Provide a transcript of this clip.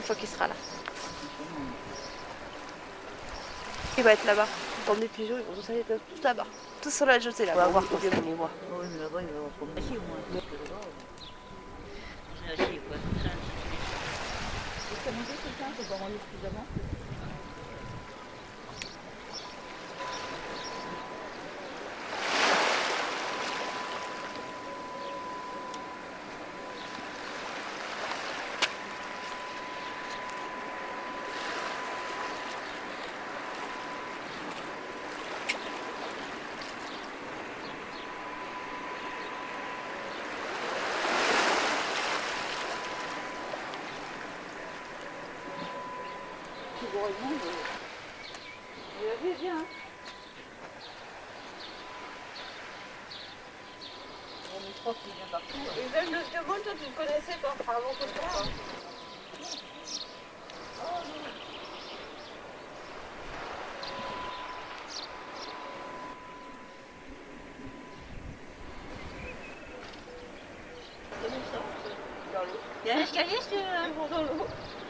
une fois qu'il sera là. Il va être là-bas. Dans des pigeons, ils vont tous aller tous là-bas. Tous sur la jetée là. On va voir quand on les voit. Oui, mais là-bas, il va y avoir trop de machines, moi. Parce que là-bas, c'est assis, quoi. C'est manger tout ça, faut pas manger suffisamment. Bien. Je crois qu'il vient partout. Et même le vieux vol, toi tu le connaissais pas avant que toi. Il y a un escalier, Ils vont dans l'eau.